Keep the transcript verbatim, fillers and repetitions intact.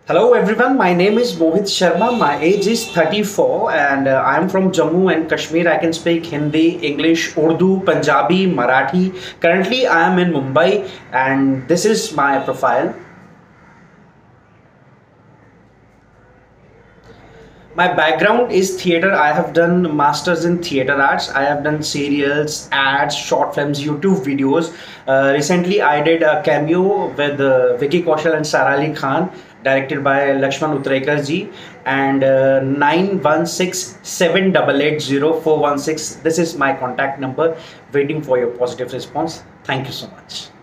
Hello everyone, my name is Mohit Sharma. My age is thirty-four and uh, I am from Jammu and Kashmir. I can speak Hindi, English, Urdu, Punjabi, Marathi. Currently I am in Mumbai and this is my profile. My background is theater. I have done masters in theater arts. I have done serials, ads, short films, YouTube videos. Uh, recently, I did a cameo with uh, Vicky Kaushal and Sara Ali Khan, directed by Lakshman Utrekar ji. And uh, nine one six seven eight eight zero four one six. This is my contact number. Waiting for your positive response. Thank you so much.